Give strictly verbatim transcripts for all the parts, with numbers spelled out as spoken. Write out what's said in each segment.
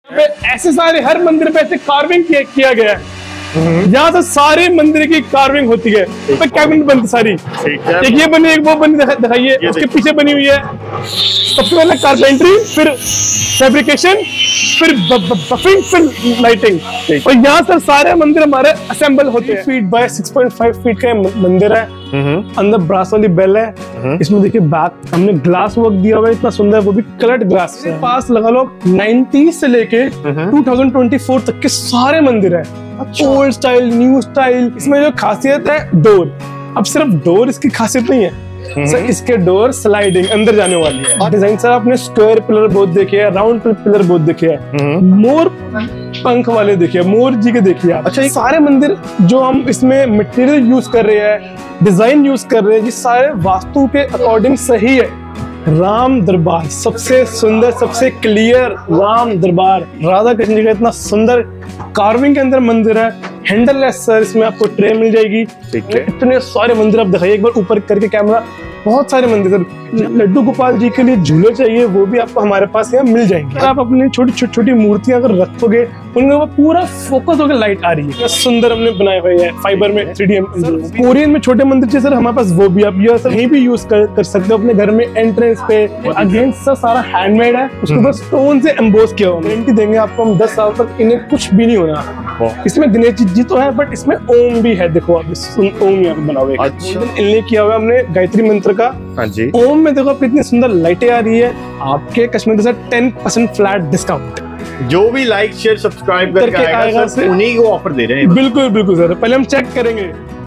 ऐसे सारे हर मंदिर पे ऐसे कार्विंग किया, किया गया है। यहाँ से सारे मंदिर की कार्विंग होती है, तो कैबिनेट बनती सारी। एक ये बनी, एक वो बनी, दिखाइए उसके पीछे बनी हुई है। सबसे पहले कारपेंटरी, फिर फैब्रिकेशन, फिर बफिंग, फिर लाइटिंग। और यहाँ से सारे मंदिर हमारे असेंबल होते हैं। Feet by six point five feet का मंदिर है। अंदर ब्रास वाली बेल है। इसमें देखिए बैक हमने ग्लास वर्क दिया हुआ है, इतना सुंदर, वो भी कलर्ड ग्लास से। पास लगा लो नाइंटी से लेके टू थाउजेंड ट्वेंटी फोर तक के सारे मंदिर है। Old style, new style. इसमें जो खासियत है डोर, अब सिर्फ डोर इसकी खासियत नहीं है सर, इसके डोर स्लाइडिंग अंदर जाने वाली है। डिजाइन सर आपने स्क्वायर पिलर बहुत देखे हैं, राउंड पिलर बहुत देखे हैं, मोर पंख वाले देखिए, मोर जी के देखिए आप। अच्छा, ये सारे मंदिर जो हम इसमें मटेरियल यूज कर रहे हैं, डिजाइन यूज कर रहे हैं, ये सारे वास्तु के अकॉर्डिंग सही है। राम दरबार सबसे सुंदर, सबसे क्लियर राम दरबार, राधा कृष्ण जी का इतना सुंदर कार्विंग के अंदर मंदिर है। हैंडललेस सर, इसमें आपको ट्रे मिल जाएगी। इतने सारे मंदिर आप दिखाइए एक बार ऊपर करके कैमरा, बहुत सारे मंदिर सर। लड्डू गोपाल जी के लिए झूले चाहिए, वो भी आपको हमारे पास यहाँ मिल जाएंगे। आप अपनी छोटी छोटी छोटी मूर्तियां अगर रखोगे, उनमें वो पूरा फोकस होकर लाइट आ रही है। सुंदर हमने बनाए हुए हैं फाइबर में, थ्री डी। कोरियन में छोटे मंदिर चाहिए सर, हमारे पास वो भी आप ये सर कहीं भी यूज कर, कर सकते हो अपने घर में। एंट्रेंस पे अगेन सर सारा हैंडमेड है, उसको बस स्टोन से एम्बोस किया हुआ। गारंटी देंगे आपको हम दस साल तक, इन्हें कुछ भी नहीं होना। इसमें गणेश जी तो है, बट इसमें ओम भी है। देखो आप ओम यहाँ पे बना हुआ है, इनले किया हुआ है हमने गायत्री मंत्र का। हाँ जी। ओम में देखो कितनी सुंदर लाइटें आ रही है। आपके कश्मीर से टेन परसेंट फ्लैट डिस्काउंट। जो भी लाइक शेयर सब्सक्राइब करके, करके आएगा, आएगा सर, उन्हीं को ऑफर दे रहे हैं। बिल्कुल बिल्कुल सर, पहले हम चेक करेंगे।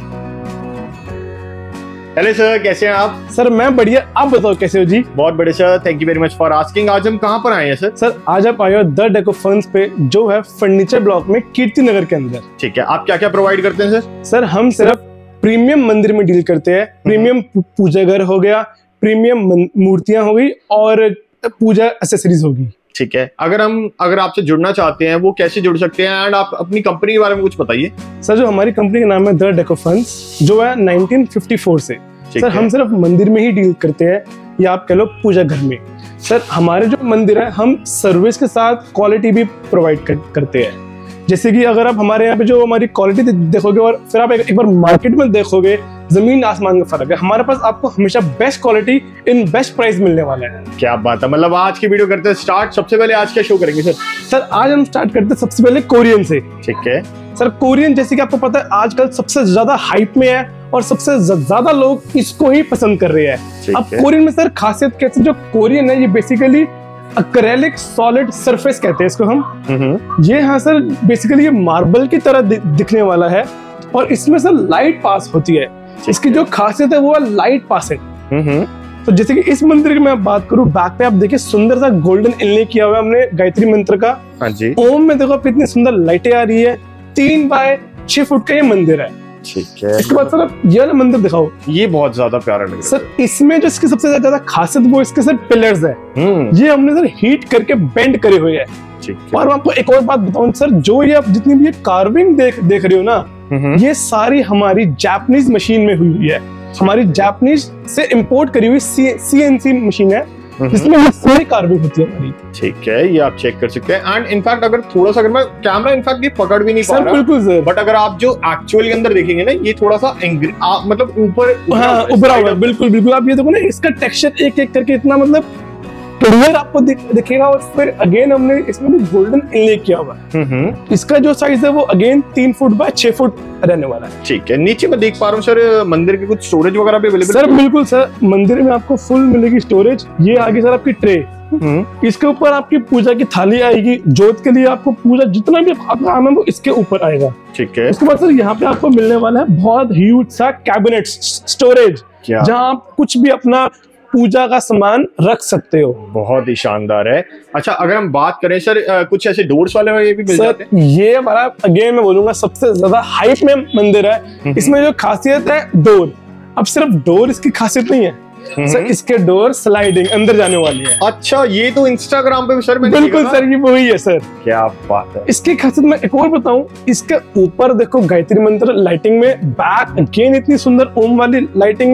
हेलो सर, कैसे हैं आप? सर मैं बढ़िया, आप बताओ कैसे हो जी? बहुत बढ़िया sir, thank you very much for asking. आज हम कहाँ पर आए हैं सर? सर आज आप आए हो द डेको फर्न्स पे, जो है फर्नीचर ब्लॉक में कीर्ति नगर के अंदर। ठीक है, आप क्या क्या प्रोवाइड करते हैं सर? सर हम सिर्फ प्रीमियम मंदिर में डील करते हैं। प्रीमियम पूजा घर हो गया, प्रीमियम मूर्तियां हो गई, और पूजा एक्सेसरीज होगी। ठीक है, अगर हम अगर आपसे जुड़ना चाहते हैं, वो कैसे जुड़ सकते हैं? एंड आप अपनी कंपनी के बारे में कुछ बताइए। सर जो हमारी कंपनी का नाम है द डेको फर्न्स, जो है नाइनटीन फिफ्टी फोर से। सर हम सिर्फ मंदिर में ही डील करते हैं, या आप कह लो पूजा घर में। सर हमारे जो मंदिर है, हम सर्विस के साथ क्वालिटी भी प्रोवाइड कर, करते हैं। जैसे कि अगर आप हमारे यहाँ पे जो हमारी क्वालिटी देखोगे, और फिर आप एक, एक बार मार्केट में देखोगे, जमीन आसमान का फर्क है। हमारे पास आपको हमेशा best quality in best price मिलने वाला है। क्या बात है, मतलब आज की वीडियो करते हैं स्टार्ट। सबसे पहले आज क्या शो करेंगे सर? सर आज हम स्टार्ट करते हैं सबसे पहले कोरियन से। ठीक है सर, कोरियन जैसे कि आपको पता है आजकल सबसे ज्यादा हाइप में है, और सबसे ज्यादा लोग इसको ही पसंद कर रहे हैं। अब कोरियन में सर खासियत कैसे, जो कोरियन है ये बेसिकली एक्रेलिक सॉलिड सरफेस कहते हैं इसको हम। ये हाँ सर बेसिकली ये मार्बल की तरह दि, दिखने वाला है, और इसमें सर लाइट पास होती है। इसकी जो खासियत है वो है लाइट पासिंग। तो जैसे कि इस मंदिर की मैं बात करूं, बैक पे आप देखिए सुंदर सा गोल्डन इनले किया हुआ है हमने गायत्री मंत्र का। हाँ जी। ओम में देखो कितनी सुंदर लाइटें आ रही है। तीन बाय छह फुट का ये मंदिर है। ठीक है, इसके बाद सर आप ये वाला मंदिर दिखाओ। ये बहुत ज्यादा प्यारा लग रहा है सर। इसमें जो इसकी सबसे ज्यादा खासियत वो इसके सर पिलर्स है। ये हमने सर हीट करके बेंड करे हुए है। और मैं आपको एक और बात बताऊं सर, जो ये आप जितनी भी ये कार्विंग देख देख रहे हो ना, ये सारी हमारी जापानीज मशीन में हुई हुई है। हमारी जापानीज से इंपोर्ट करी हुई सी एन सी मशीन है, जिसमें ये सारी कार्विंग होती है हमारी। ठीक है, ये आप चेक कर सकते हैं। एंड इनफैक्ट अगर थोड़ा सा, अगर मैं कैमरा इनफैक्ट ये पकड़ भी नहीं पा रहा, बिल्कुल सर, बट अगर आप जो एक्चुअल के अंदर देखेंगे ना, ये थोड़ा सा मतलब ऊपर उभरा हुआ है। बिल्कुल बिल्कुल, आप ये देखो ना, इसका टेक्सचर एक एक करके इतना मतलब क्लियर आपको दिखेगा। और फिर अगेन हमने इसमें भी गोल्डन इनले किया हुआ है। इसका जो साइज है वो अगेन तीन फुट बाय छह फुट रहने वाला है। ठीक है, नीचे मैं देख पा रहा हूँ सर मंदिर के कुछ स्टोरेज वगैरह भी अवेलेबल सर? बिल्कुल सर, मंदिर में आपको फुल मिलेगी स्टोरेज। ये आगे सर आपकी ट्रे, इसके ऊपर आपकी पूजा की थाली आएगी। जोत के लिए आपको पूजा जितना भी काम है वो इसके ऊपर आएगा। ठीक है, उसके बाद सर यहाँ पे आपको मिलने वाला है बहुत ह्यूज सा कैबिनेट स्टोरेज, जहाँ आप कुछ भी अपना पूजा का सामान रख सकते हो। बहुत ही शानदार है। अच्छा, अगर हम बात करें सर कुछ ऐसे डोर्स वाले ये भी मिल जाते हैं? ये हमारा अगेन मैं बोलूंगा सबसे ज्यादा हाइप में मंदिर है। इसमें जो खासियत है डोर, अब सिर्फ डोर इसकी खासियत नहीं है सर, इसके डोर स्लाइडिंग अंदर जाने वाली है। अच्छा, ये तो इंस्टाग्राम पे भी सर मैंने बिल्कुल सर ये वही है सर। क्या बात है। इसकी खासियत मैं एक और बताऊं, इसके ऊपर देखो गायत्री मंत्र लाइटिंग में, बैक अगेन इतनी सुंदर ओम वाली लाइटिंग में,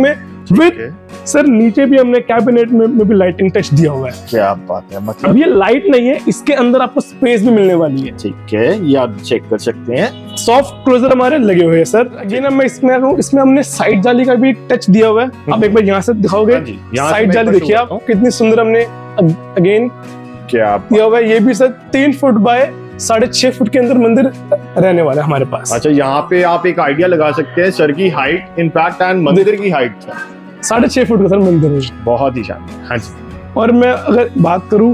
विद सर नीचे भी हमने कैबिनेट में, में भी लाइटिंग टच दिया हुआ है। क्या बात है, मतलब अब ये लाइट नहीं है, इसके अंदर आपको स्पेस भी मिलने वाली है। ठीक है, ये आप चेक कर सकते हैं। सॉफ्ट क्लोजर हमारे लगे हुए हैं सर। अगेन मैं इसमें आ रहा हूं, इसमें हमने साइड जाली का भी टच दिया हुआ है। आप एक बार यहाँ से दिखाओगे, साइड जाली देखिए आप कितनी सुंदर हमने अगेन क्या दिया हुआ है। ये भी सर तीन फुट बाय साढ़े छह फुट के अंदर मंदिर रहने वाला है हमारे पास। अच्छा, यहाँ पे आप एक आइडिया लगा सकते हैं सर की हाइट इनफैक्ट एंड मंदिर की हाइट साढ़े छह फुट का सर मंदिर है। बहुत ही शानदार। हाँ जी। और मैं अगर बात करूं,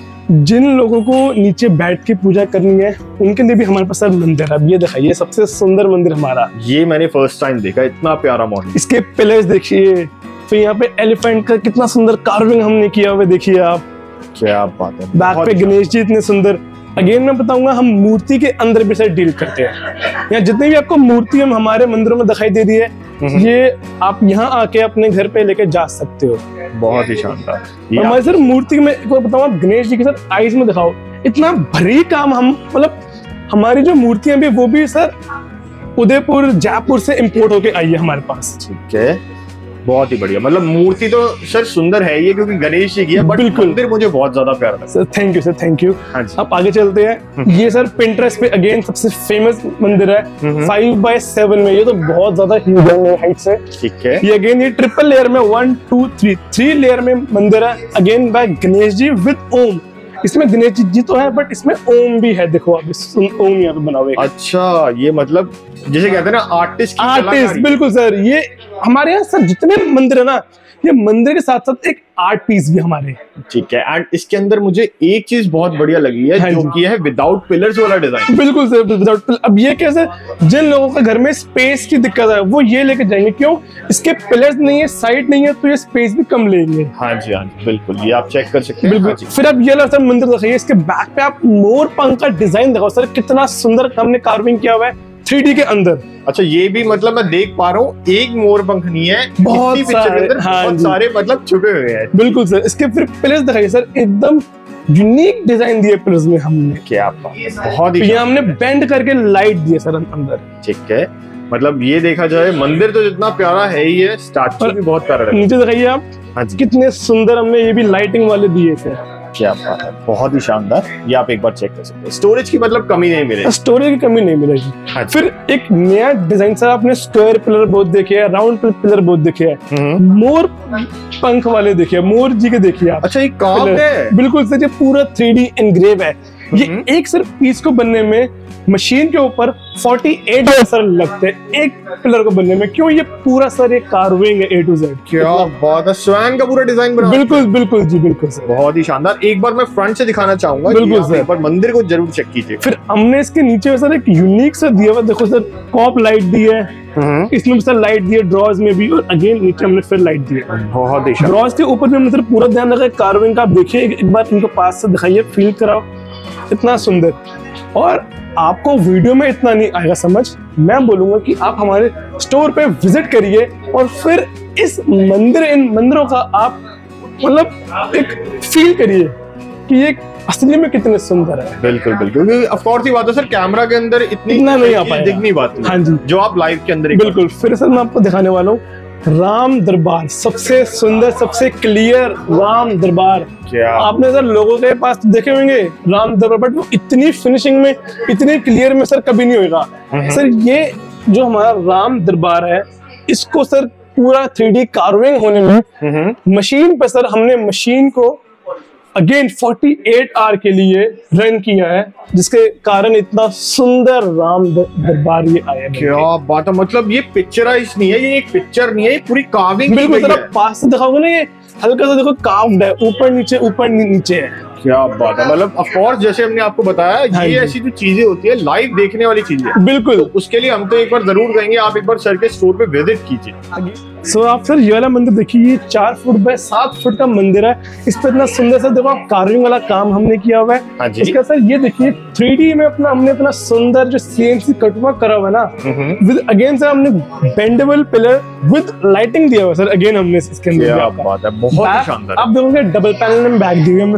जिन लोगों को नीचे बैठ के पूजा करनी है उनके लिए भी हमारे पास सर मंदिर है। अब ये दिखाइए, सबसे सुंदर मंदिर हमारा, ये मैंने फर्स्ट टाइम देखा, इतना प्यारा मॉडल। इसके पिलर्स देखिए, फिर यहाँ पे एलिफेंट का कितना सुंदर कार्विंग हमने किया हुआ, देखिए आप। क्या बात है, बैक पे गणेश जी इतने सुंदर। अगेन मैं बताऊंगा, हम मूर्ति के अंदर भी सर डील करते हैं। यहाँ जितनी भी आपको मूर्ति हम हमारे मंदिरों में दिखाई दे रही है, ये आप यहाँ आके अपने घर पे लेके जा सकते हो। बहुत ही शानदार। हमारे सर मूर्ति में एक बार बताऊँ, आप गणेश जी के सर आईज में दिखाओ, इतना भारी काम। हम मतलब हमारी जो मूर्तियां भी वो भी सर उदयपुर जयपुर से इम्पोर्ट होके आई है हमारे पास। ठीक है, बहुत ही बढ़िया। मतलब मूर्ति तो सर सुंदर है ये, क्योंकि गणेश जी की है, बट मंदिर मुझे बहुत ज्यादा प्यारा लगा। Sir thank you sir, thank you. हाँ जी। अब आगे चलते हैं। ये सर पिंटरेस्ट पे अगेन सबसे फेमस मंदिर है, फाइव बाय सेवन में। ये तो बहुत ज्यादा ह्यूज है हाइट से। ठीक है। ये अगेन ये ट्रिपल लेयर में one two three three layer में मंदिर है, again by Ganesh ji with Om. इसमें गणेश जी तो है, बट इसमें ओम भी है। देखो आप, ओम यहाँ पे बना हुआ है। अच्छा, ये मतलब जिसे कहते हैं ना आर्टिस्ट की आर्टिस्ट, बिल्कुल सर। ये हमारे यहाँ सर जितने मंदिर है ना, ये मंदिर के साथ साथ एक आर्ट पीस भी हमारे। ठीक है। एंड इसके अंदर मुझे एक चीज बहुत बढ़िया लगी है, हाँ जो कि है विदाउट पिलर्स वाला डिजाइन। बिल्कुल सर, विदाउट पिलर। अब ये कैसे, जिन लोगों का घर में स्पेस की दिक्कत है वो ये लेके जाएंगे, क्यों? इसके पिलर्स नहीं है, साइड नहीं है, तो ये स्पेस भी कम लेंगे। हाँ जी, हाँ जी, बिल्कुल। ये आप चेक कर सकते हैं। बिल्कुल। हाँ, फिर अब ये वाला सर मंदिर दिखाइए, इसके बैक पे आप मोर पंख का डिजाइन दिखाओ सर, कितना सुंदर हमने कार्विंग किया हुआ है थ्री डी के अंदर। अच्छा, ये भी मतलब मैं देख पा रहा हूँ, एक मोर पंख नहीं है, बहुत सारे, अंदर हाँ बहुत सारे मतलब छुपे हुए हैं। बिल्कुल सर। इसके फिर पिलर्स दिखाइए सर, एकदम यूनिक डिजाइन दिए पिलर्स में हमने। क्या बात है, बहुत ही। ये हमने बेंड करके लाइट दिए सर अंदर। ठीक है। मतलब ये देखा जाए मंदिर तो जितना प्यारा है ही है, स्टैचू भी बहुत प्यारा है। नीचे दिखाइए आप, हाँ जी, कितने सुंदर हमने ये भी लाइटिंग वाले दिए थे। क्या बात है, बहुत ही शानदार। ये आप एक बार चेक कर सकते हैं। स्टोरेज की मतलब कमी नहीं मिलेगी, स्टोरेज की कमी नहीं मिलेगी। हाँ। फिर एक नया डिजाइन सर, आपने स्क्वायर पिलर बहुत देखे हैं, राउंड पिलर बहुत देखे हैं, मोर पंख वाले देखिए, मोर जी के देखिए आप। अच्छा, ये काम है। बिल्कुल सर, ये पूरा थ्री डी एनग्रेव है। ये एक सिर्फ पीस को बनने में मशीन के ऊपर अड़तालीस सर लगते हैं एक पिलर को बनने में। क्यों? ये पूरा सर एक कार्विंग है ए टू जेड। क्या बात है, स्वयं का पूरा डिजाइन बना। बिल्कुल बिल्कुल जी, बिल्कुल सर, बहुत ही शानदार। एक बार मैं फ्रंट से दिखाना चाहूंगा। बिल्कुल सर, एक बार मंदिर को जरूर चेक कीजिए। फिर हमने इसके नीचे सर एक यूनिक सा दिया हुआ, देखो सर, कॉप लाइट दी है, इसमें भी सर लाइट दी है, ड्रॉज में भी, और अगेन नीचे हमने फिर लाइट दी है। बहुत ही ड्रॉज के ऊपर भी हमने सर पूरा ध्यान रखा है कार्विंग का। आप देखिए एक बार इनको पास से दिखाइए, फील कराओ, इतना सुंदर। और आपको वीडियो में इतना नहीं आएगा समझ, मैं बोलूंगा कि आप हमारे स्टोर पे विजिट करिए और फिर इस मंदिर इन मंदिरों का आप मतलब एक फील करिए कि ये असली में कितने सुंदर है। बिल्कुल बिल्कुल। ऑफ कोर्स ही बात है सर, कैमरा के अंदर इतनी इतना नहीं आ पाएगा, दिख नहीं पाती। हाँ जी, जो आप लाइव के अंदर। बिल्कुल। फिर सर मैं आपको दिखाने वाला हूँ राम दरबार, सबसे सुंदर, सबसे क्लियर राम दरबार। क्या आपने सर लोगों के पास तो देखे होंगे राम दरबार, बट वो इतनी फिनिशिंग में, इतनी क्लियर में सर कभी नहीं होगा। सर ये जो हमारा राम दरबार है, इसको सर पूरा थ्री डी कार्विंग होने में मशीन पे सर हमने मशीन को अगेन अड़तालीस आवर के लिए रन किया है, जिसके कारण इतना सुंदर राम दरबार ये आया। क्या बात है, मतलब ये पिक्चराइज नहीं है, ये एक पिक्चर नहीं है, ये पूरी कार्विंग। बिल्कुल सर, आप पास से दिखाओगे ना, ये हल्का सा देखो कार्व्ड है, ऊपर नीचे ऊपर नीचे है। क्या बात है। मतलब ऑफ कोर्स जैसे हमने आपको बताया, हाँ ये ऐसी जो चीजें होती है लाइव देखने वाली चीजें। बिल्कुल। तो उसके लिए हम तो एक बार जरूर कहेंगे आप एक बार सर के स्टोर पे विजिट कीजिए। सो आप सर ये वाला मंदिर देखिए, ये चार फुट बाय सात फुट का मंदिर है। इस पे इतना सुंदर सा देखो आप कार्विंग वाला काम हमने किया हुआ है। हाँ जी। इसका सर ये देखिए थ्री डी में अपना हमने इतना सुंदर जो सीएनसी कटवर्क करा हुआ है ना, विद अगेन सर हमने बेंडेबल पिलर विद लाइटिंग दिया हुआ है सर। अगेन हमने इसके अंदर क्या बात है, बहुत ही शानदार। आप देखोगे डबल पैनल में बैग दी हुई है हमने सर,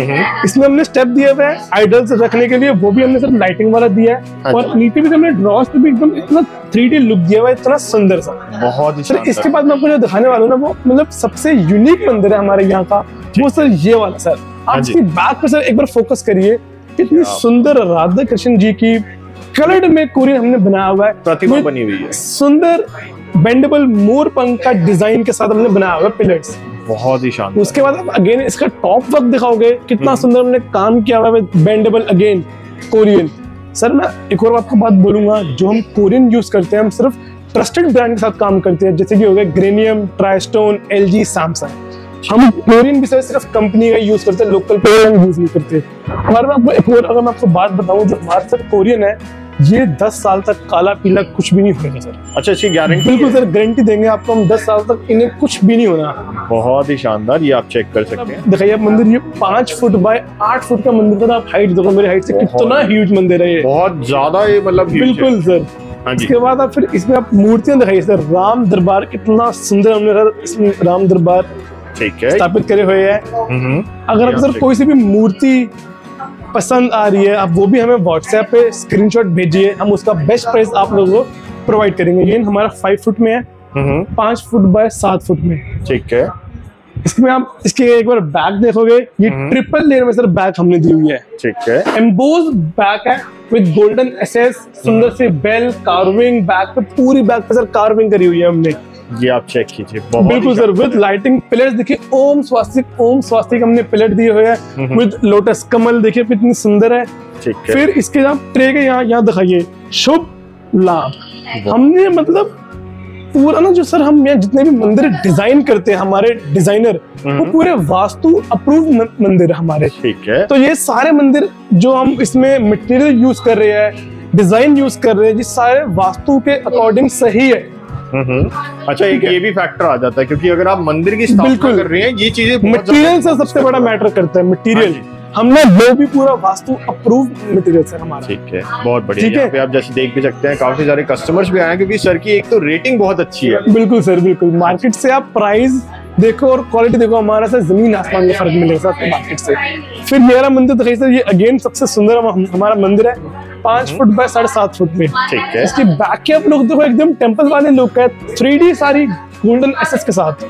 इसमें हमने स्टेप दिया हुआ है आइडल्स रखने के लिए, वो भी हमने सिर्फ लाइटिंग वाला दिया है। और नीचे भी हमने ड्रॉस पे भी एकदम इतना थ्री डी लुक दिया हुआ है, इतना सुंदर सा। बहुत ही सर इसके बाद मैं आपको जो दिखाने वाला हूँ ना, वो मतलब सबसे यूनिक मंदिर है हमारे यहाँ का, वो सर ये वाला। सर आप इसकी बैक पे सर एक बार फोकस करिए, कितनी सुंदर राधा कृष्ण जी की कलर्ड में कोरियन हमने बनाया हुआ है, प्रतिमा बनी हुई है, सुंदर बेंडेबल मोर पंख का डिजाइन के साथ हमने बनाया हुआ है पिलर्स। बहुत ही शानदार। उसके बाद आप अगेन इसका टॉप वर्क दिखाओगे, कितना सुंदर हमने काम किया हुआ है बेंडेबल अगेन कोरियन। सर मैं एक और आपको बात बोलूंगा, जो हम कोरियन यूज करते हैं, हम सिर्फ ट्रस्टेड ब्रांड के साथ काम करते हैं, जैसे कि हो गया ग्रेनियम, ट्राइस्टोन, एलजी, सैमसंग। हम कोरियन भी सिर्फ कंपनी का यूज करते हैं, लोकल प्लेयर यूज नहीं करते। और मैं आपको एक और अगर मैं आपको बात बताऊं, जो हमारे साथ कोरियन है, ये दस साल तक काला पीला कुछ भी नहीं होगा सर। अच्छा, इसकी गारंटी? बिल्कुल सर, गारंटी देंगे आपको हम, दस साल तक इन्हें कुछ भी नहीं होना। बहुत ही शानदार, ये आप चेक कर सकते हैं। दिखाइए आप मंदिर, ये पांच फुट बाय आठ फुट का मंदिर था। आप हाइट देखो मेरी हाइट से कितना ह्यूज मंदिर है ये, बहुत ज्यादा ये मतलब बिल्कुल सर। इसके बाद आप फिर इसमें आप मूर्तियां दिखाइए सर, राम दरबार कितना सुंदर हमने सर इसमें राम दरबार ठीक है स्थापित करे हुए हैं। अगर आप सर कोई सी भी मूर्ति पसंद आ रही है, आप वो भी हमें व्हाट्सएप पे स्क्रीनशॉट भेजिए, हम उसका बेस्ट प्राइस आप लोगों को प्रोवाइड करेंगे। ये हमारा फाइव फुट में है, पांच फुट बाय सात फुट में, ठीक है। इसमें आप इसके एक बार बैक देखोगे, ये ट्रिपल लेयर में सर बैक हमने दी हुई है, ठीक है। एम्बोज बैक है विद गोल्डन एसेस, सुंदर से बेल कार्विंग, बैक पे पूरी बैक पे सर कार्विंग करी हुई है हमने। ये आप चेक कीजिए, बिल्कुल सर, विद लाइटिंग पिलर्स देखिए, ओम स्वास्तिक ओम स्वास्तिक हमने पिलर दिए हुए हैं, विद लोटस कमल देखिए कितनी सुंदर है, ठीक है। फिर इसके यहाँ ट्रे के यहाँ यहाँ दिखाइए शुभ लाभ। हमने मतलब पूरा ना, जो सर हम यहाँ जितने भी मंदिर डिजाइन करते हैं, हमारे डिजाइनर वो पूरे वास्तु अप्रूव मंदिर है हमारे, ठीक है। तो ये सारे मंदिर जो हम इसमें मटेरियल यूज कर रहे हैं, डिजाइन यूज कर रहे हैं, ये सारे वास्तु के अकॉर्डिंग सही है। अच्छा, एक ये भी फैक्टर आ जाता है, क्योंकि अगर आप मंदिर की स्थापना कर रहे हैं, ये चीजें मटेरियल से सबसे बड़ा मैटर करता है। मटेरियल हमने वो भी पूरा वास्तु अप्रूव मटेरियल है हमारा, ठीक है। बहुत बढ़िया। यहाँ पे आप जैसे देख भी सकते हैं, काफी सारे कस्टमर्स भी आए हैं, क्योंकि सर की एक तो रेटिंग बहुत अच्छी है। बिल्कुल सर, बिल्कुल। मार्केट से आप प्राइस देखो और क्वालिटी देखो, हमारा सर जमीन आसमान का फर्क मिलेगा सर मार्केट से। फिर मेरा मंदिर दिखाइए सर, ये अगेन सबसे सुंदर हम, हमारा मंदिर है, पांच फुट बाय साढ़े सात फुट में, ठीक है। इसकी बैक के आप लोग देखो, एकदम टेम्पल वाले लुक है, थ्री डी सारी गोल्डन एसेस के साथ।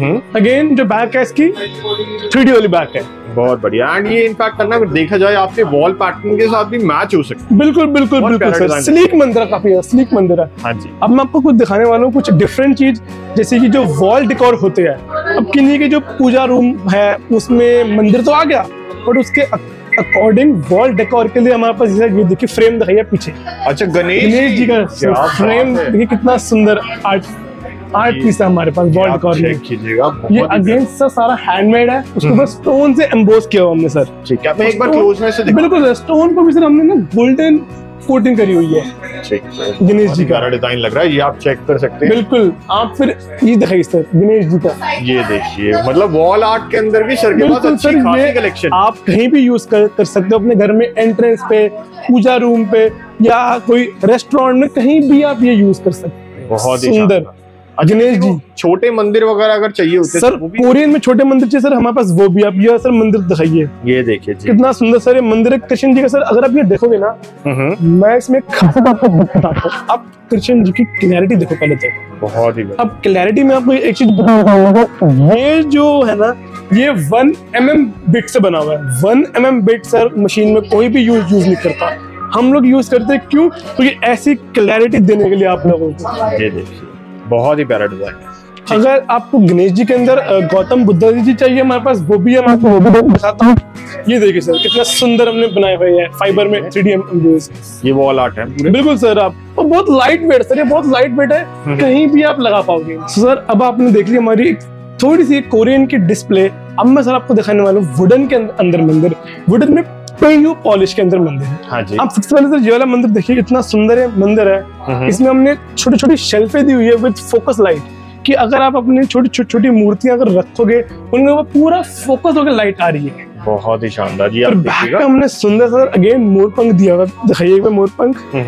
अगेन जो बैक है इसकी थ्री डी वाली बैक है, बहुत बढ़िया। एंड ये इनफैक्ट करना अगर देखा जाए आपके वॉल पैटर्न के साथ भी मैच हो सकता है। बिल्कुल बिल्कुल बिल्कुल सर, स्लीक मंदिर है, काफी स्लीक मंदिर है। हाँ जी। अब मैं आपको कुछ दिखाने वाला हूँ, कुछ डिफरेंट चीज, जैसे कि जो वॉल डेकोर होते हैं। अब किन्हीं के जो पूजा रूम है उसमें मंदिर तो आ गया, बट उसके अकॉर्डिंग वॉल डेकोर के लिए हमारे पास ये देखिए फ्रेम दिखाइए पीछे। अच्छा, गणेश गणेश जी का फ्रेम देखिए कितना सुंदर आर्ट आर्ट पीस है हमारे पास वॉल डेकोर में। ये अगेन सर सारा हैंडमेड है, उसको बस स्टोन से एम्बोस किया हुआ हमने सर, ठीक है। एक बार क्लोजनेस से बिल्कुल सर, स्टोन को भी सर हमने ना गोल्डन कोटिंग करी हुई है, ठीक है। गणेश जी का डिजाइन लग रहा है, ये आप चेक कर सकते हैं। बिल्कुल। आप फिर ये दिखाइए सर गणेश जी का, ये देखिए, मतलब वॉल आर्ट के अंदर भी सर के पास अच्छी खासी कलेक्शन। आप कहीं भी यूज कर, कर सकते हो, अपने घर में एंट्रेंस पे, पूजा रूम पे, या कोई रेस्टोरेंट में, कहीं भी आप ये यूज कर सकते हैं। बहुत ही सुंदर गणेश जी। छोटे मंदिर वगैरह अगर चाहिए होते सर, कोरियन में छोटे मंदिर चाहिए सर, हमारे पास वो भी। आप ये सर मंदिर दिखाइए, ये देखिए कितना सुंदर सर ये मंदिर है कृष्ण जी का। सर अगर आप ये देखोगे ना, मैं इसमें खास आपको बताता हूँ, आप कृष्ण जी की क्लैरिटी देखो पहले तो, बहुत ही। अब क्लैरिटी में आपको एक चीज बताऊंगा, ये जो है ना, ये वन एम एम बिट से बना हुआ है। One M M bit sir machine में कोई भी यूज यूज नहीं करता, हम लोग यूज करते हैं। क्यों? क्योंकि ऐसी क्लैरिटी देने के लिए आप लोगों को। ये देखिए, बहुत ही प्यारा डिजाइन है। अगर आपको गणेश जी के अंदर गौतम बुद्ध जी चाहिए, हमारे पास वो भी है, मैं आपको वो भी दिखाता हूँ। ये देखिए सर कितना सुंदर हमने बनाए हुए हैं फाइबर में, थ्री डी एम्बोस। ये वॉल आर्ट है पूरे। बिल्कुल सर। आप और बहुत लाइट वेट सर, ये बहुत लाइट वेट है, कहीं भी आप लगा पाओगे सर। अब आपने देख लिया हमारी थोड़ी सी कोरियन की डिस्प्ले। अब मैं सर आपको दिखाने वाला हूँ वुडन के अंदर मंदिर, वुडन में पेयू पॉलिश के अंदर मंदिर है। हाँ जी। आप सबसे पहले सर ये वाला मंदिर देखिए, इतना सुंदर है मंदिर है। इसमें हमने छोटी छोटी शेल्फें दी हुई है विद फोकस लाइट, कि अगर आप अपनी छोटी छोटी छोटी मूर्तियां अगर रखोगे, उनमें वो पूरा फोकस होकर लाइट आ रही है। बहुत ही शानदार। जी आप देखिएगा, हमने सुंदर सर अगेन मोरपंख दिया हुआ, दिखाइए मोरपंख।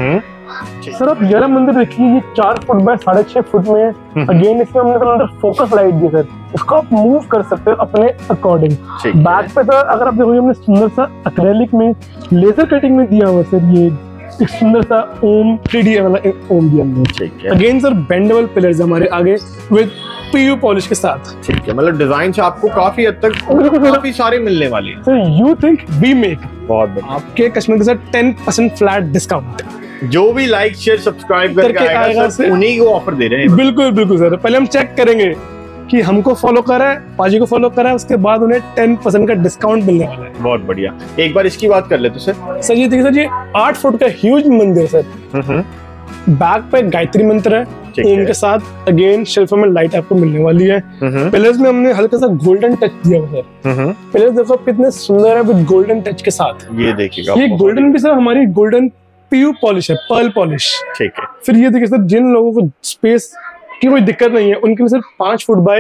सर आप ये मंदिर देखिए, ये चार फुट बाय साढ़े छह फुट में है। अगेन इसमें हमने तो अंदर फोकस लाइट दी सर, इसको आप मूव कर सकते हो अपने अकॉर्डिंग। बैक पे सर अगर आप देखोगे हमने सुंदर सा एक्रेलिक में लेजर कटिंग में दिया हुआ सर, ये एक सुंदर सा ओम थ्री डी वाला ओम दिया हमने। अगेन सर बेंडेबल पिलर्स हमारे आगे विद पीयू पॉलिश के साथ। ठीक है, मतलब डिजाइन से आपको काफी हद तक काफी सारे मिलने वाले हैं। Sir you think we make बहुत बढ़िया। आपके कस्टमर के साथ टेन परसेंट फ्लैट डिस्काउंट, जो भी लाइक शेयर सब्सक्राइब करके करके आएगा, आएगा सर उन्हीं को ऑफर दे रहे हैं। बिल्कुल बिल्कुल सर, पहले हम चेक करेंगे कि हमको फॉलो करा है, पाजी को फॉलो करा है, उसके बाद उन्हें टेन परसेंट का डिस्काउंट मिलने वाला है। बहुत बढ़िया। एक बार इसकी बात कर लेते सर। सर ये देखिए सर, ये आठ फुट का ह्यूज मंदिर सर। बैक पे गायत्री मंत्र है ओम के साथ। अगेन शेल्फों में लाइट आपको मिलने वाली है। पिलर्स में हमने हल्का सा गोल्डन टच दिया हुआ सर। पिलर्स देखो कितने सुंदर है विद गोल्डन टच के साथ। ये देखिएगा, ये गोल्डन भी सर हमारी गोल्डन पीयू पॉलिश है, पर्ल पॉलिश। ठीक है। फिर ये देखिए सर, जिन लोगों को स्पेस की कोई दिक्कत नहीं है उनके लिए सर पांच फुट बाय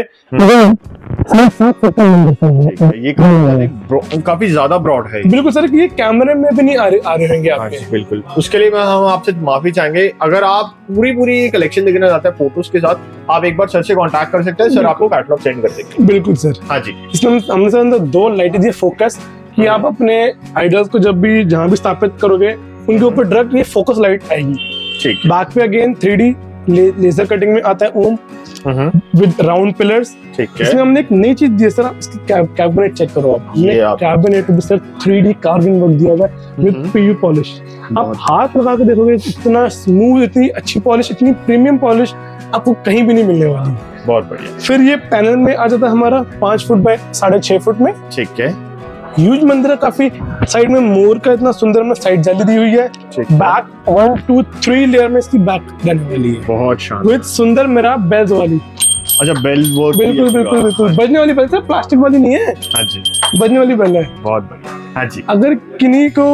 सात फुट का मंदिर है। ये काफी काफी ज्यादा ब्रॉड है। बिल्कुल सर, ये कैमरे में भी नहीं आ रहे आ रहे होंगे आपके। बिल्कुल, उसके लिए मैं हम आपसे माफी चाहेंगे। अगर आप पूरी पूरी कलेक्शन देखना चाहते हैं फोटोज के साथ, आप एक बार सर से कांटेक्ट कर सकते हैं, सर आपको कैटलॉग सेंड कर देंगे। बिल्कुल सर। हाँ जी। इसमें हमने सर अंदर दो लाइटें दी फोकस, कि आप अपने आइडल्स को जब भी जहां भी स्थापित करोगे उनके ऊपर डायरेक्ट ये फोकस लाइट आएगी। ठीक। बैक पे अगेन थ्री डी ले, लेजर कटिंग में आता है ओम विद राउंड पिलर्स। ठीक है। इसमें हमने एक नई चीज दी है सर, इसकी कैबिनेट चेक करो आप। ये कैबिनेट भी sir three D carving work दिया हुआ है विद पीयू पॉलिश। आप हाथ लगा के देखोगे इतना स्मूथ, इतनी अच्छी पॉलिश, इतनी प्रीमियम पॉलिश आपको कहीं भी नहीं मिलने वाली। बहुत बढ़िया। फिर ये पैनल में आ जाता है हमारा पांच फुट बाय साढ़े छह फुट में। ठीक है। ह्यूज मंदिर है काफी। साइड में मोर का इतना सुंदर में साइड जाली दी हुई है। Back one two three layer में इसकी बैक रहने वाली है। बहुत शानदार। विद सुंदर मेरा बेल्स वाली। अच्छा, बेल वर्क। बिल्कुल बिल्कुल बिल्कुल बजने वाली बेल, सर प्लास्टिक वाली नहीं है। हाँ जी, बजने वाली बेल है। बहुत बढ़िया। हाँ जी। अगर किन्हीं को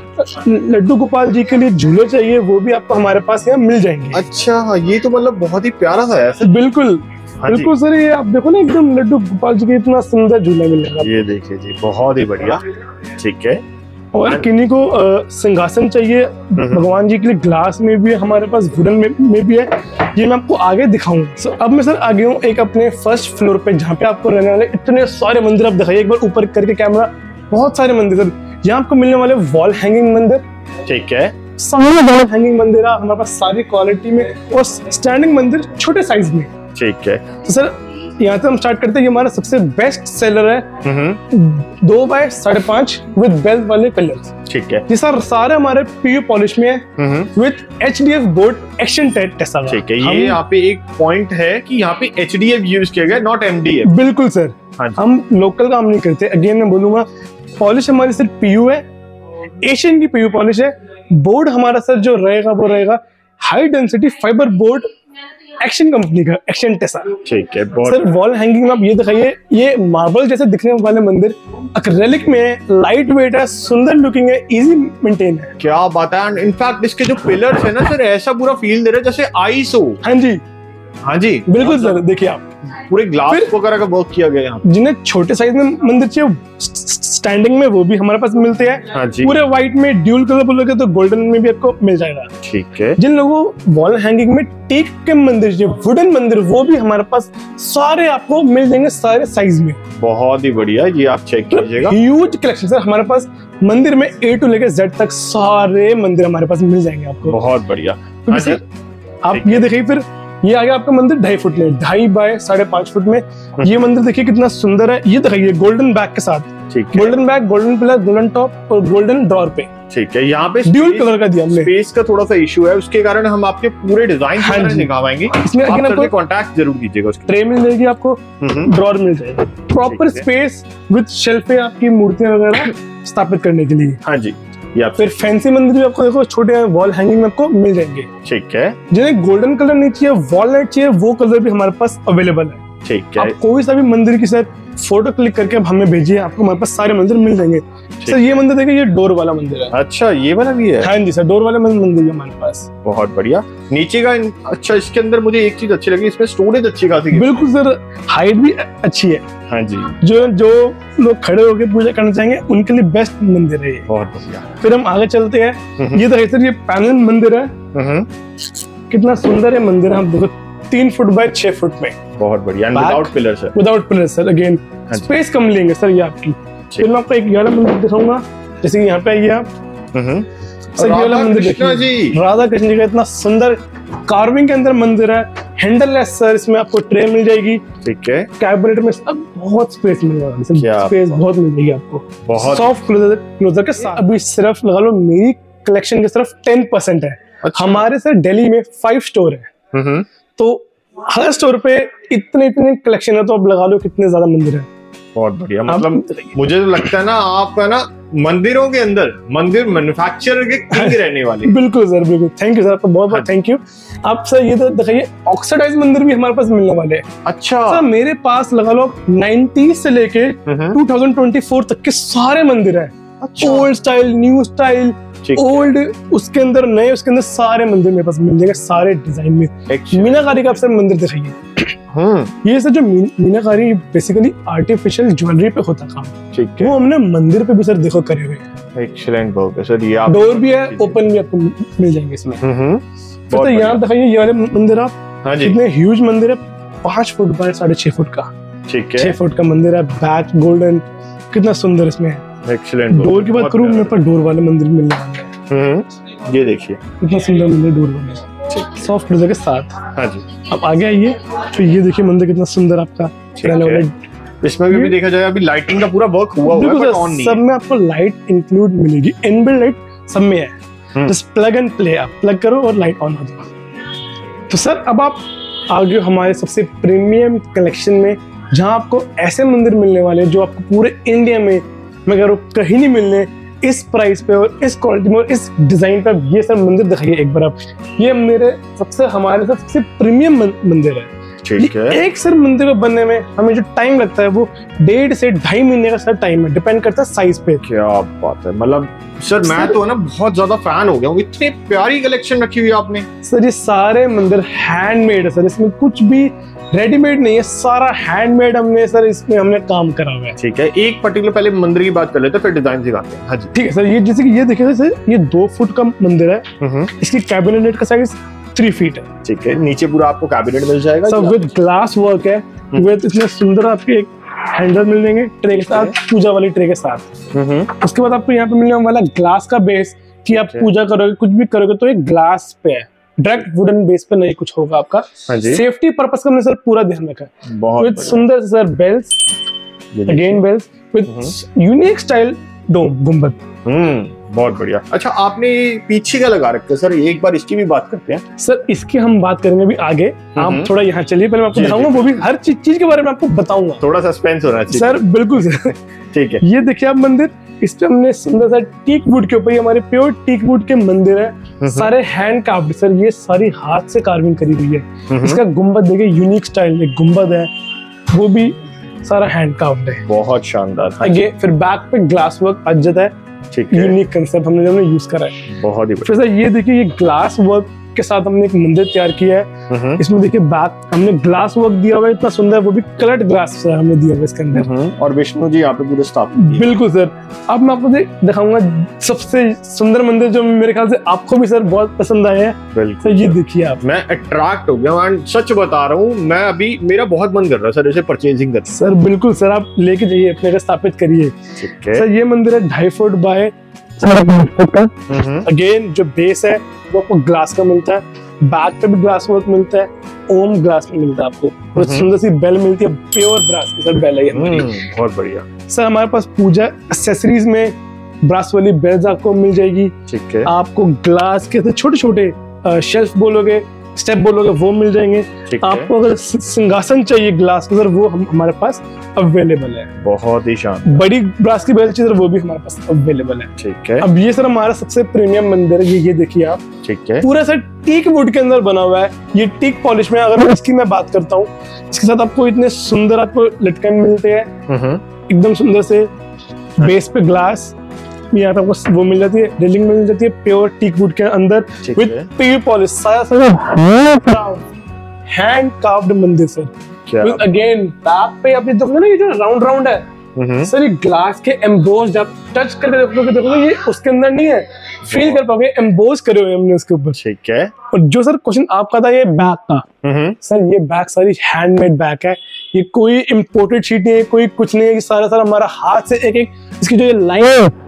लड्डू गोपाल जी के लिए झूले चाहिए, वो भी आपको हमारे पास यहाँ मिल जाएंगे। अच्छा, ये तो मतलब बहुत ही प्यारा सा है। बिल्कुल बिल्कुल सर, ये आप देखो ना एकदम लड्डू गोपाल जी का इतना सुंदर झूला मिलेगा। ये देखिए जी, बहुत ही बढ़िया। ठीक है। और किन्हीं को सिंहासन चाहिए भगवान जी के लिए, ग्लास में भी है हमारे पास, वुडन में, में भी है। ये मैं आपको आगे दिखाऊंगा। so, अब मैं सर आगे हूँ एक अपने फर्स्ट फ्लोर पे, जहाँ पे आपको रहने वाले इतने सारे मंदिर आप दिखाइए एक बार ऊपर करके कैमरा। बहुत सारे मंदिर सर यहाँ आपको मिलने वाले। वॉल हैंगिंग मंदिर। ठीक है। सारे वॉल हैंगिंग मंदिर है हमारे पास सारी क्वालिटी में, और स्टैंडिंग मंदिर छोटे साइज में। ठीक है। तो सर यहाँ से हम स्टार्ट करते हैं। ये हमारा सबसे बेस्ट सेलर है, दो बाय साढ़े पांच विद बेल वाले पिलर्स। ठीक है। ये सर सारे हमारे पीयू पॉलिश में है with H D F board Action Tesa. ठीक है। ये यहाँ पे एक पॉइंट है कि यहाँ पे एच डी एफ यूज किया गया, नॉट एम डी एफ। बिल्कुल सर। हाँ, हम लोकल काम नहीं करते। अगेन मैं बोलूंगा, पॉलिश हमारी सिर्फ पीयू है, एशियन की पीयू पॉलिश है। बोर्ड हमारा सर जो रहेगा वो रहेगा high density fibre board Action company का, एक्शन टेसा। ठीक है। सर वॉल हैंगिंग में आप ये दिखाइए, ये मार्बल जैसे दिखने वाले मंदिर एक्रेलिक में है, लाइट वेट है, सुंदर लुकिंग है, इजी मेंटेन है। क्या बात है। इनफैक्ट इसके जो पिलर्स है ना सर, ऐसा पूरा फील दे रहे हैं जैसे आइस हो। हाँ जी, हाँ जी, बिल्कुल सर। देखिए आप पूरे ग्लास वगैरह का वर्क किया गया यहाँ। जिन्हें छोटे साइज में मंदिर चाहिए स्टैंडिंग में, वो भी हमारे पास मिलते हैं। हाँ जी। पूरे व्हाइट में ड्यूल कलर बोलोगे तो गोल्डन में भी आपको मिल जाएगा। ठीक है। जिन लोगों को वॉल हैंगिंग में टीक के मंदिर चाहिए, वुडन मंदिर, वो भी हमारे पास सारे आपको मिल जाएंगे सारे साइज में। बहुत ही बढ़िया, ये आप चेक कीजिएगा। ह्यूज कलेक्शन सर हमारे पास मंदिर में, ए टू लेके जेड तक सारे मंदिर हमारे पास मिल जाएंगे आपको। बहुत बढ़िया। आप ये देखिए, फिर ये आ गया आपका मंदिर ढाई फुट में, ढाई बाय साढ़े पांच फुट में। ये मंदिर देखिए कितना सुंदर है। ये दिखाइए गोल्डन बैक के साथ। ठीक है। Golden back, golden pillar, golden top और गोल्डन डोर पे। ठीक है। यहाँ पे ड्यूल कलर का दिया हमने। स्पेस का थोड़ा सा इशू है, उसके कारण हम आपके पूरे डिजाइन हाँ दिखावाएंगे। इसमें आप आपको कांटेक्ट जरूर कीजिएगा। ट्रे मिल जाएगी आपको, ड्रॉर मिल जाएगा, प्रॉपर स्पेस विद शेल्फे आपकी मूर्तियां वगैरह स्थापित करने के लिए। हाँ जी। या फिर फैंसी मंदिर भी आपको देखो छोटे वॉल हैंगिंग में आपको मिल जाएंगे। ठीक है। जिन्हें गोल्डन कलर नहीं चाहिए, वॉल लाइट चाहिए, वो कलर भी हमारे पास अवेलेबल है। ठीक है। आप कोई सा भी मंदिर की सर फोटो क्लिक करके अब हमें भेजिए, आपको हमारे पास सारे मंदिर मिल जाएंगे। सर ये मंदिर देखिए, ये डोर वाला मंदिर है। अच्छा, ये वाला भी है? हाँ जी सर, डोर वाला मंदिर है हमारे पास। बहुत बढ़िया। नीचे का अच्छा, इसके अंदर मुझे एक चीज अच्छी लगी, इसमें स्टोरेज अच्छी खासी है। बिल्कुल सर, हाइट भी अच्छी है। हाँ जी, जो जो लोग खड़े होकर पूजा करना चाहेंगे उनके लिए बेस्ट मंदिर है ये। बहुत बढ़िया। फिर हम आगे चलते हैं। ये देखिए सर, ये पैनल मंदिर है, कितना सुंदर है मंदिर। हम देखो तीन फुट बाय छह फुट में, बहुत बढ़िया। Without pillar sir, without pillar sir. Again space कम लेंगे सर ये आपकी। फिर मैं आपको एक ये वाला मंदिर दिखाऊंगा, जैसे यहाँ पे आइए आप। सर ये वाला मंदिर देखिए, राधा कृष्ण जी का इतना सुंदर कार्विंग के अंदर मंदिर है। हैंडललेस सर, इसमें आपको ट्रे मिल जाएगी। ठीक है, कैबिनेट में सब बहुत स्पेस मिलेगा, स्पेस बहुत मिल जाएगी आपको, बहुत सॉफ्ट क्लोजर क्लोजर के साथ। अभी सिर्फ लगा लो मेरी कलेक्शन के सिर्फ टेन परसेंट है। अच्छा। हमारे सर दिल्ली में फाइव स्टोर है, तो हर स्टोर पे इतने इतने कलेक्शन है, तो अब लगा लो कितने ज्यादा मंदिर है। बहुत बढ़िया। मतलब मुझे तो लगता है ना, आप है ना मंदिरों के अंदर मंदिर मैन्युफैक्चरर के किंग रहने वाले। बिल्कुल सर, बिल्कुल। थैंक यू सर, आपका बहुत बहुत थैंक यू। आप सर ये तो दिखाइए, ऑक्सीडाइज मंदिर भी हमारे पास मिलने वाले हैं। अच्छा सर, मेरे पास लगा लो नाइंटी से लेके टू थाउजेंड ट्वेंटी फोर तक के सारे मंदिर है। अच्छा। Old style, new style, old, उसके अंदर नए, उसके अंदर सारे मंदिर मेरे पास मिल जाएंगे, सारे डिजाइन में। मीनाकारी का आप सर मंदिर दिखाइए। ये सर जो मीनाकारी बेसिकली आर्टिफिशियल ज्वेलरी पे होता काम, ठीक है, वो हमने मंदिर पे भी सर देखो करे हुए। एक्सीलेंट, बहुत सर। ये आप डोर भी है, ओपन भी आपको मिल जाएंगे इसमें। तो यहाँ दिखाइए ये वाले मंदिर आप, कितने ह्यूज मंदिर है, पांच फुट बाय साढ़े छह फुट का। ठीक है, छह फुट का मंदिर है, बैक गोल्डन, कितना सुंदर इसमें है। एक्सीलेंट। डोर की बात करूं, मेरे पास डोर वाले मंदिर मिलने वाले हैं। ये देखिए कितना सुंदर मंदिर, डोर वाले सॉफ्ट क्लोजर के साथ। हाँ जी। अब आगे आइए, तो ये देखिए मंदिर कितना सुंदर आपका। इसमें भी, भी देखा जाए अभी लाइटिंग का पूरा वर्क हुआ हुआ है, ऑन नहीं है। सब में आपको लाइट इंक्लूड मिलेगी, इनबिल्ट लाइट सब में है। जस्ट प्लग एंड प्ले, आप प्लग करो और लाइट ऑन हो जाएगी। तो सर अब आप आगे हमारे सबसे प्रीमियम कलेक्शन में, जहाँ आपको ऐसे मंदिर मिलने वाले जो आपको पूरे इंडिया में मैं कह रहा हूँ कहीं नहीं मिलने, इस प्राइस पे और इस क्वालिटी में और इस डिजाइन पे। ये सब मंदिर दिखाइए एक बार आप। ये मेरे सबसे हमारे सबसे प्रीमियम मंदिर है। ठीक है। एक सर मंदिर को बनने में हमें जो टाइम लगता है वो डेढ़ से ढाई महीने का सर टाइम है, डिपेंड करता है साइज पे। क्या बात है, मतलब सर मैं तो है ना बहुत ज्यादा फैन हो गया हूँ, इतनी प्यारी कलेक्शन रखी हुई है आपने। सर ये सारे मंदिर हैंडमेड है सर, इसमें कुछ भी रेडीमेड नहीं है, सारा हैंडमेड हमने सर इसमें हमने काम करा हुआ है। ठीक है, एक पर्टिकुलर पहले मंदिर की बात कर लेते हैं, फिर डिजाइन दिखाते हैं। हाँ जी ठीक है सर। ये जैसे कि ये देखिए सर, ये दो फुट का मंदिर है, इसकी कैबिनेट का साइज थ्री फीट है। ठीक है, नीचे पूरा आपको कैबिनेट मिल जाएगा सर, विद ग्लास वर्क है, विद इतने सुंदर आपके एक हैंडल मिल जाएंगे ट्रे के साथ, पूजा वाली ट्रे के साथ। उसके बाद आपको यहाँ पे मिलने वाला ग्लास का बेस, कि आप पूजा करोगे कुछ भी करोगे तो एक ग्लास पे है, डायरेक्ट वुडन बेस पे नहीं कुछ होगा आपका। सेफ्टी पर्पस का हमने सर पूरा ध्यान रखा है। विद सुंदर sir bells, again bells with unique style dome, गुंबद। बहुत बढ़िया। अच्छा, आपने पीछे क्या लगा रखा है सर, एक बार इसकी भी बात करते हैं। सर इसकी हम बात करेंगे अभी आगे, आप थोड़ा यहाँ चलिए, पहले मैं आपको दिखाऊंगा, वो भी हर चीज चीज के बारे में आपको बताऊंगा। थोड़ा सस्पेंस हो रहा है सर। बिल्कुल सर। ठीक है, ये देखिए आप मंदिर, इस पे हमने सुंदर सा टीक वुड के ऊपर, ये हमारे प्योर टीक वुड के मंदिर है, सारे हैंड कार्व्ड सर, ये सारी हाथ से कार्विंग करी हुई है। इसका गुंबद देखिए, यूनिक स्टाइल में गुंबद है, वो भी सारा हैंड कार्व्ड है, बहुत शानदार। आगे फिर बैक पे ग्लास वर्क अज्जत है, यूनिक कंसेप्ट हमने हमने यूज करा है, बहुत ही। फिर सर ये देखिए, ये ग्लास वर्क के साथ हमने एक मंदिर तैयार किया है। इसमें देखिए बैक हमने ग्लास वर्क दिया हुआ है, इतना सुंदर, वो भी कलर्ड ग्लास हमने दिया हुआ है इसके अंदर। और विष्णु जी यहाँ पे पूरे स्टाफ। बिल्कुल सर। अब मैं आपको दिखाऊंगा सबसे सुंदर मंदिर जो मेरे ख्याल से आपको भी सर बहुत पसंद आया है। सर ये देखिए आप, मैं अट्रैक्ट हो गया एंड सच बता रहा हूँ, मैं अभी मेरा बहुत मन कर रहा है सर इसे परचेजिंग करने। सर बिल्कुल सर, आप लेके जाइए, अपने घर स्थापित करिए। सर ये मंदिर है ढाई फुट बाय अगेन, जो बेस है वो आपको ग्लास का मिलता है, बैक पे भी ग्लास वर्क मिलता है, ओम ग्लास में मिलता है आपको, और सुंदर सी बेल मिलती है, प्योर ब्रास की सर बेल है हमारी। बहुत बढ़िया सर। हमारे पास पूजा एक्सेसरीज में ब्रास वाली बेल्स आपको मिल जाएगी। ठीक है, आपको ग्लास के छोटे छोटे शेल्फ बोलोगे, स्टेप बोलोगे, वो मिल जाएंगे। आपको अगर सिंहासन चाहिए ग्लास का सर, वो हम हमारे पास अवेलेबल है। बहुत ही शानदार। बड़ी ग्लास की बेल चाहिए सर, वो भी हमारे पास अवेलेबल है। ठीक है। अब ये सर हमारा सबसे प्रीमियम मंदिर है, ये ये देखिए आप। ठीक है। पूरा सर टीक वुड के अंदर बना हुआ है, ये टीक पॉलिश में। अगर इसकी मैं बात करता हूँ, इसके साथ आपको इतने सुंदर आपको लटकन मिलते हैं, एकदम सुंदर से। बेस पे ग्लास, यहाँ पे आपको वो मिल जाती है, रेलिंग मिल जाती है प्योर टीक वुड के अंदर विद पी पॉलिश। सारा सारा हैंड कार्व्ड मंदिर सर। अगेन बैक पे आप ये देखोगे ना, ये जो राउंड राउंड है सर, ये ग्लास के एम्बोस्ड, आप टच करके देखोगे देखोगे ये उसके अंदर नहीं है, फील कर पाओगे एम्बोस करे हुए हमने उसके ऊपर। ठीक है। और जो सर क्वेश्चन आपका था ये बैक का, सर ये बैक सारी हैंडमेड बैक है, ये कोई इम्पोर्टेड शीट नहीं है, कोई कुछ नहीं है, ये सारा सारा हमारा हाथ से एक एक इसकी जो ये लाइन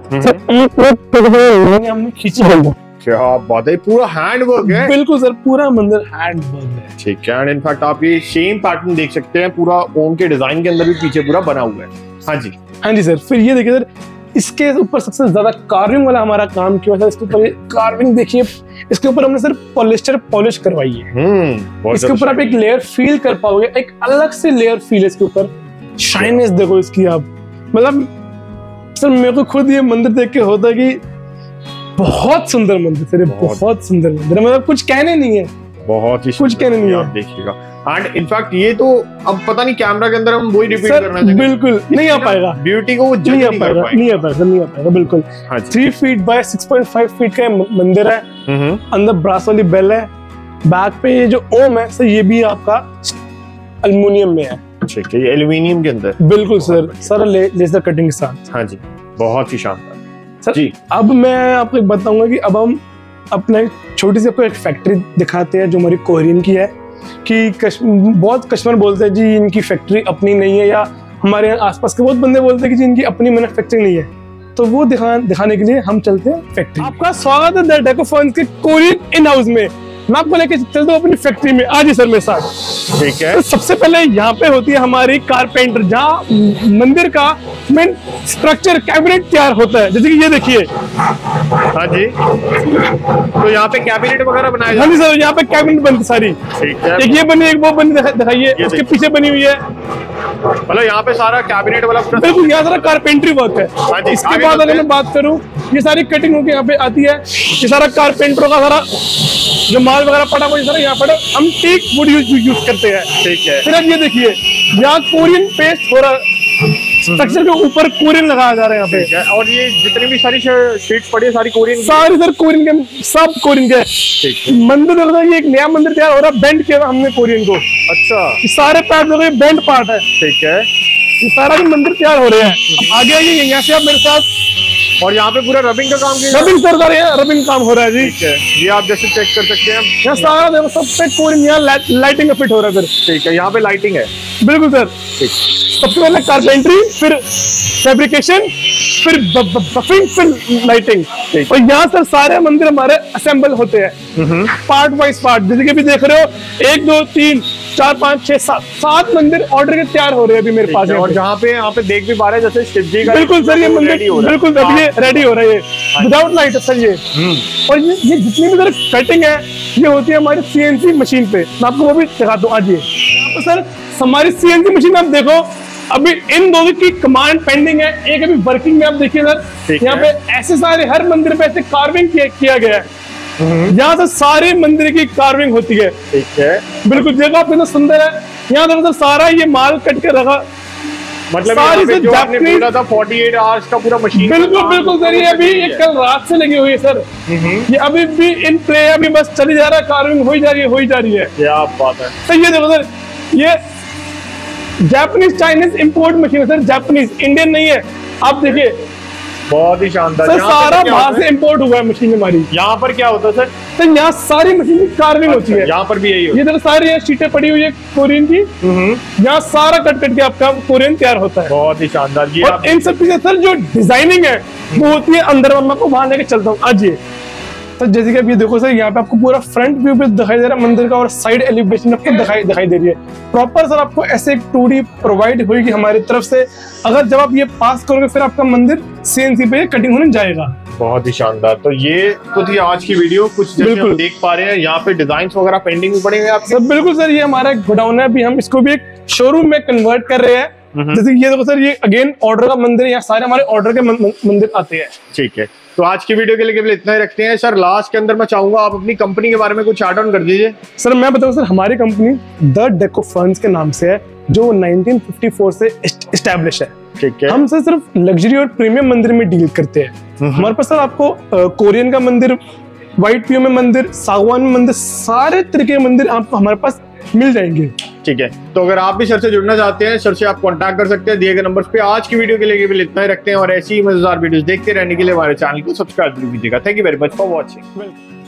हमने खींची है। क्या बात है, पूरा हैंड वर्क है। बिल्कुल सर, पूरा मंदिर हैंड वर्क है। ठीक है। एंड इनफैक्ट आप ये सेम पैटर्न देख सकते हैं, पूरा ओम के डिजाइन के अंदर भी पीछे पूरा बना हुआ है। हाँ जी, हाँ जी सर। फिर ये देखिए सर, इसके ऊपर सबसे ज्यादा कार्विंग वाला हमारा काम क्यों है सर, इसके ऊपर कार्विंग देखिए, इसके ऊपर हमने सर पॉलिस्टर पॉलिश करवाई है। हम्म इसके ऊपर आप एक लेयर फील कर पाओगे, एक अलग से लेयर फील है इसके ऊपर। शाइनेस देखो इसकी आप, मतलब सर मेरे को खुद ये मंदिर देख के होता है कि बहुत सुंदर मंदिर सर, बहुत सुंदर मंदिर, मतलब कुछ कहने नहीं है, बहुत ही कुछ कहने नहीं है। आप देखिएगा। एंड इनफैक्ट ये तो अब पता नहीं कैमरा के अंदर हम वही रिपीट करना चाहिए, बिल्कुल नहीं आ पाएगा, ब्यूटी को वो जज नहीं आ नहीं पाएगा, नहीं आ पाएगा, नहीं आ पाएगा बिल्कुल। Three feet by six point five feet का मंदिर है, अंदर ब्रास वाली बेल है, बैक पे ये जो ओम है सर, ये भी आपका एल्युमिनियम में है। ठीक है, ये एल्युमिनियम के अंदर, बिल्कुल सर, सारा लेजर कटिंग के साथ। हाँ जी, बहुत ही शानदार सर जी। अब मैं आपको एक बताऊंगा कि अब हम अपने छोटी सी आपको एक फैक्ट्री दिखाते हैं जो हमारी कोरियन की है, कि कश, बहुत कस्टमर बोलते हैं जी इनकी फैक्ट्री अपनी नहीं है, या हमारे आसपास के बहुत बंदे बोलते हैं कि जी इनकी अपनी मैन्युफैक्चरिंग नहीं है, तो वो दिखा दिखाने के लिए हम चलते हैं फैक्ट्री। आपका स्वागत है द डेकोफोन्स के कोरियन इन हाउस में। मैं आपको लेके चलता हूँ अपनी फैक्ट्री में, आज ही सर मेरे साथ। ठीक है। तो सबसे पहले यहाँ पे होती है हमारी कारपेंटर, जहाँ मंदिर का मेन स्ट्रक्चर कैबिनेट तैयार होता है, जैसे कि ये देखिए। हाँ जी, तो यहाँ पे कैबिनेट वगैरह बनाया जाता है। हाँ जी सर, यहाँ पे कैबिनेट बनती सारी। ठीक है। एक ये बनी, एक वो बनी, दिखाइए उसके पीछे बनी हुई है, मतलब यहाँ पे सारा कैबिनेट वाला पूरा, बिल्कुल यहाँ सारा कारपेंट्री वर्क है। हाँ जी। इसके बाद अगर मैं बात करूँ, ये सारी कटिंग होकर यहाँ पे आती है, ये सारा कारपेंटरों का सारा जो माल वगैरह पड़ा हुआ है यहाँ पर हम टीक वुड यूज यूज करते हैं। ठीक है। फिर अब ये देखिए, यहाँ कोरियन पेस्ट हो रहा है, स्ट्रक्चर के ऊपर कोरियन लगाया जा रहा है यहाँ पे। और ये जितनी भी सारी शीट्स पड़ी है सारी कोरियन, सारी सर कोरियन के, सब कोरियन के। मंदिर देख रहे हैं, एक नया मंदिर तैयार हो रहा है, बेंड किया हमने कोरियन को। अच्छा। सारे पार्ट देखो, ये बेंड पार्ट है। ठीक है। ये सारा भी मंदिर तैयार हो रहे हैं। आगे आइए, यहाँ से आप मेरे साथ। और यहाँ पे पूरा रबिंग का काम किया, रबिंग सर कर रहे हैं, रबिंग काम हो रहा है जी। ठीक है, ये आप जैसे चेक कर सकते हैं, यहाँ सारा देखो सब पे कोरियन, यहाँ लाइटिंग का फिट हो रहा है सर। ठीक है, यहाँ पे लाइटिंग है। बिल्कुल सर। ठीक। सबसे पहले कारपेंट्री, फिर फैब्रिकेशन, फिर बफिंग, फिर लाइटिंग। और यहाँ सर सारे मंदिर हमारे असेंबल होते हैं पार्ट वाइज पार्ट, जैसे कि अभी देख रहे हो, एक दो तीन चार पाँच छह सात सात मंदिर ऑर्डर के तैयार हो रहे हैं अभी मेरे पास। और जहाँ पे यहाँ पे देख भी पा रहे हैं जैसे शिव जी का, बिल्कुल सर, ये मंदिर बिल्कुल अभी ये रेडी हो रहा है विदाउट लाइट सर ये। और ये ये जितनी भी सर कटिंग है, ये होती है हमारी सीएनसी मशीन पे। मैं आपको वो भी दिखाता हूँ आज। ये यहाँ पे सर हमारी सीएनसी मशीन आप देखो, अभी इन दोनों की कमांड पेंडिंग है, एक अभी वर्किंग में। आप देखिए सर, यहाँ पे ऐसे सारे हर मंदिर पे ऐसे कार्विंग किया गया है, यहाँ से सारे मंदिर की कार्विंग होती है। ठीक है, बिल्कुल जगह कितना सुंदर है। यहाँ देखो सारा ये माल कट के रखा, मतलब सारी से जो आपने बोला था अड़तालीस आवर्स का पूरा मशीन। बिल्कुल बिल्कुल सर, ये अभी ये कल रात से लगी हुई है सर, ये अभी भी इन प्ले, अभी बस चली जा रहा है, कार्विंग हो ही जा रही है, हो ही जा रही है। क्या बात है। तो ये देखो सर, ये जापानीज चाइनीज इंपोर्ट मशीन है सर, जापानीज, इंडियन नहीं है। आप देखिए, बहुत ही शानदार। सर सारा बाहर से इंपोर्ट हुआ है मशीन हमारी। यहाँ पर क्या होता है सर? तो यहाँ सारी मशीन की कार्विंग होती है। यहाँ पर भी यही होता है। ये देखो सारी ये शीटें पड़ी हुई है कोरियन की, यहाँ सारा कट कट के आपका कोरियन तैयार होता है। बहुत ही शानदार। ये और इन सब चीजें सर जो डिजाइनिंग है वो होती है अंदर। मैं आपको वहां लेके चलता हूँ आज। ये तो जैसे कि अब ये देखो सर, यहाँ पे आपको पूरा फ्रंट व्यू भी दिखाई दे रहा है मंदिर का, और साइड एलिवेशन आपको दिखाई दिखाई दे रही है प्रॉपर सर। आपको ऐसे एक टू डी प्रोवाइड होगी हमारी तरफ से। अगर जब आप ये पास करोगे फिर आपका मंदिर सीएनसी पे कटिंग होने जाएगा। बहुत ही शानदार। तो ये तो थी आज की वीडियो। कुछ जैसे हम देख पा रहे हैं यहाँ पे डिजाइन वगैरह पेंडिंग भी पड़ेंगे आपके। सर बिल्कुल सर, ये हमारा एक गोडाउन है, अभी हम इसको भी एक शोरूम में कन्वर्ट कर रहे हैं। जैसे ये देखो सर, ये अगेन ऑर्डर का मंदिर है, यहाँ सारे हमारे ऑर्डर के मंदिर आते हैं। ठीक है, तो आज की वीडियो के लिए केवल इतना ही रखते हैं सर। लास्ट के अंदर मैं चाहूंगा आप अपनी कंपनी के बारे में कुछ चार्ट ऑन कर दीजिए। सर मैं बताऊं सर, हमारी कंपनी द डेको फंड्स के नाम से है, जो नाइनटीन फिफ्टी फोर से एस्टैब्लिश है। ठीक है। हम सर सिर्फ लग्जरी और प्रीमियम मंदिर में डील करते हैं। हमारे पास सर आपको कोरियन का मंदिर, व्हाइट पीओ में मंदिर, सागवान में मंदिर, सारे तरीके के मंदिर आपको हमारे पास मिल जाएंगे। ठीक है। तो अगर आप भी सर से जुड़ना चाहते हैं, सर से आप कांटेक्ट कर सकते हैं दिए गए नंबर्स पे। आज की वीडियो के लिए केवल इतना ही रखते हैं और ऐसी ही मजेदार वीडियोस देखते रहने के लिए हमारे चैनल को सब्सक्राइब जरूर कीजिएगा। Thank you very much for watching.